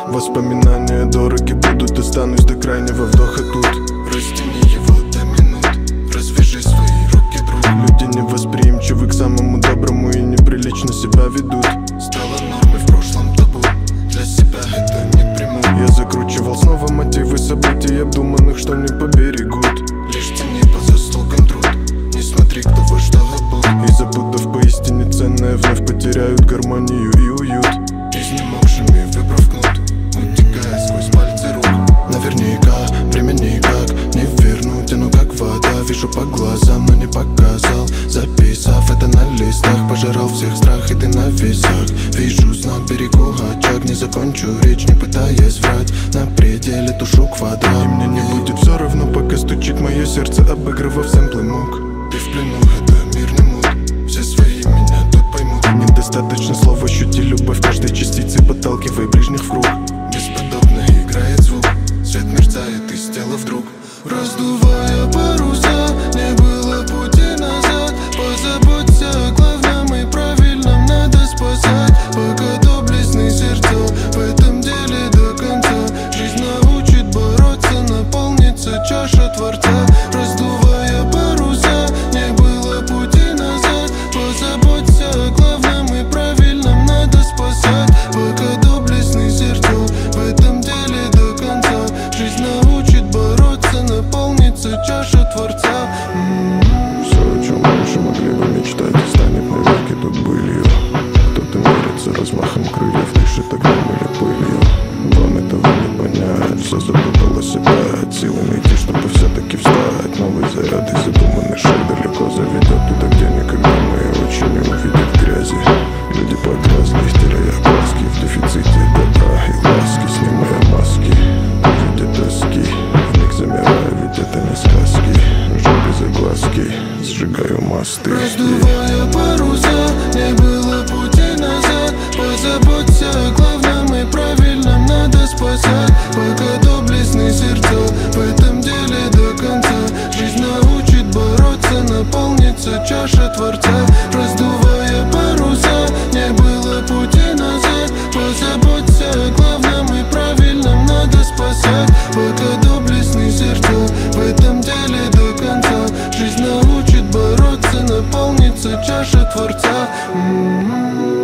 Воспоминания дороги будут, останусь до крайнего вдоха тут. Растяни его до минут, развяжи свои руки, друг. Люди невосприимчивы к самому доброму и неприлично себя ведут. Стало нормой в прошлом табу, для себя это не приму. Я закручивал снова мотивы событий обдуманных, что не поберегут. Лишь цени по заслугам труд, не смотри, кто во что обут. И запутав поистине ценное, вновь потеряют гармонию и уют. Изнемогшими выбрав кнут, утекая сквозь пальцы рук. Наверняка время никак не вернуть, оно как вода. Вижу по глазам, но не показал. Записав это на листах, пожирал всех страх, и ты на весах. Вижу знак, берегу очаг, не закончу речь, не пытаясь врать. На пределе тушу квадрат, и мне не будет все равно, пока стучит мое сердце, обыгрывав сэмплы мук. Ты в плену, это мир не мут, все свои меня тут поймут. Недостаточно слов, ощути любовь каждой частицей, подталкивая ближних в круг. Бесподобно играет звук, свет мерцает из тела вдруг. Раздувая паруса, не было пути назад. Позаботься о главном и правильном, надо спасать. Пока доблестный сердца, в этом деле до конца. Жизнь научит бороться, наполнится чаша Творца. Раздувая паруса, не было пути назад. Позаботься о главном и правильном, надо спасать. Пока доблестный сердца, в этом деле до конца. Жизнь научит бороться, наполнится чаша Творца. Все, о чем раньше могли бы мечтать, станет навеки тут былью. Кто-то мерится размахом крыльев, дышит огнем или пылью. Вам этого не понять, все запуталось опять. Силы найти, чтобы все-таки встать. Новый заряд и задуманный шаг далеко заведет туда, где никогда мы очень не увидят грязи. Люди погрязли, теряя краски в дефиците добра и ласки. Снимая маски, увидя тоски, вмиг замирая, ведь это не сказки. Жжу без огласки, сжигаю мосты. Раздувая паруса, не было пути назад. Позаботься о главном и правильном, надо спасать. Пока доблестный сердца, в этом деле до конца. Жизнь научит бороться, наполнится чаша Творца. Раздувая паруса, не было пути назад. Позаботься о главном и правильном, надо спасать. Пока доблестный сердца, в этом деле до конца. Жизнь научит бороться, наполнится чаша Творца.